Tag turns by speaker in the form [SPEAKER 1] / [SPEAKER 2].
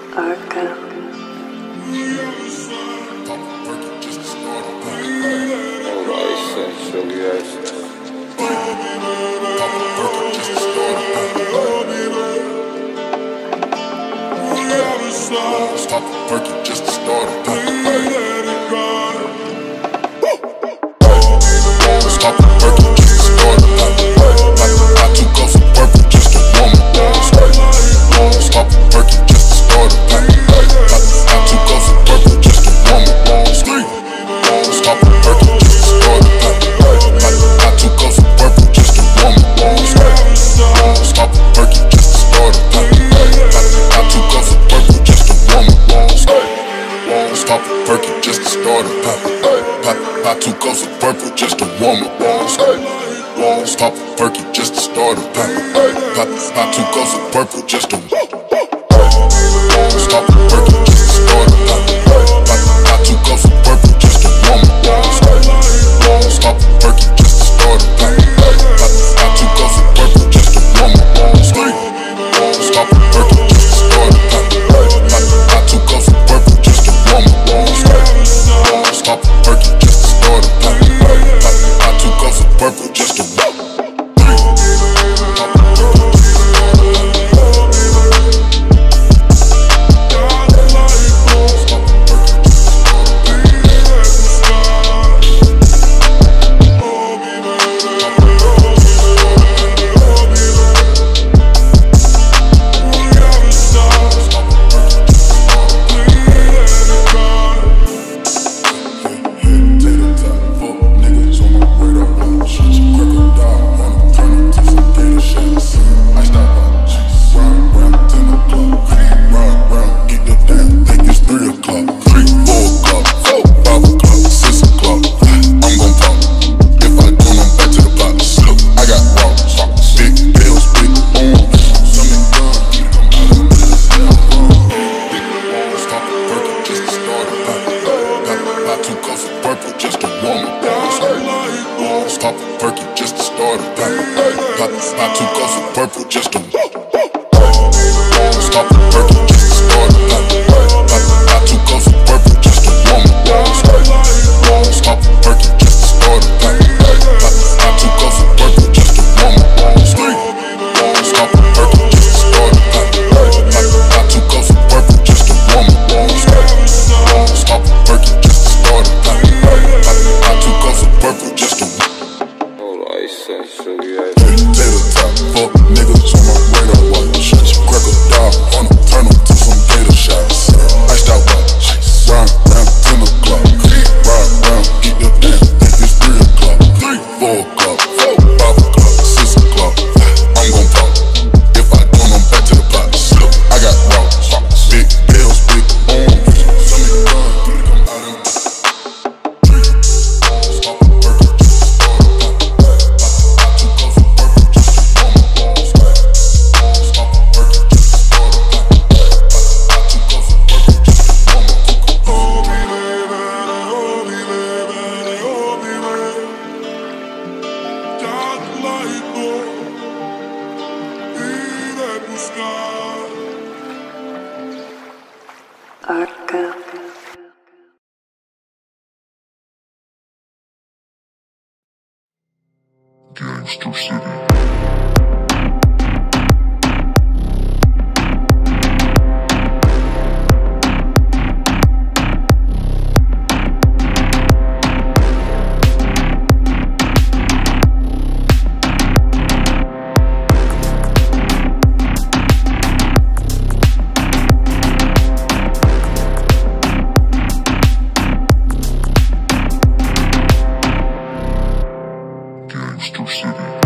[SPEAKER 1] Arca.
[SPEAKER 2] Stop the perky just to start a Stop the perky just to start a I took off some purple just to warm up. Stop the perky just to start a I took off some purple just to warm up. Stop the perky just to start a I took off some purple just to warm up. Stop the perky just to start a I took off some purple just to warm up. Stop the perky just to start a I took off some purple just to warm up. Stop the perky just to start a I took off some purple just to stop the perky just to start a I took off some purple just to warm up. Stop the perky just to start a I took off some purple just to warm up. Stop the perky just to start a I took off some purple just to warm up. Stop the perky just to start a I took off some purple just to warm up. Stop the perky just to start a I took off some purple just to stop the perky just to start a I took off some purple just to warm up. Stop the perky just to start a I took off some purple just to warm up. Stop the perky just to start a I took off some purple just to warm up. Stop the perky just to start a I took off some purple just to Tater top, fuck niggas on my radar watch. Crack a dog on them, turn them to some gator shots. Iced out watch, round 10 o'clock. Ride round, get the damn, think it's 3 o'clock. 4 o'clock, 5 o'clock, 6 o'clock. I'm gon' pop, if I don't, I'm back to the pot. I got rocks, big bills, big arms. Some of you come out and stop the perky just to start a I took off some purple just to warm up. Stop the perky just to start a I took off some purple just to warm up.
[SPEAKER 1] Arca.
[SPEAKER 2] Gangster City. Gangster City.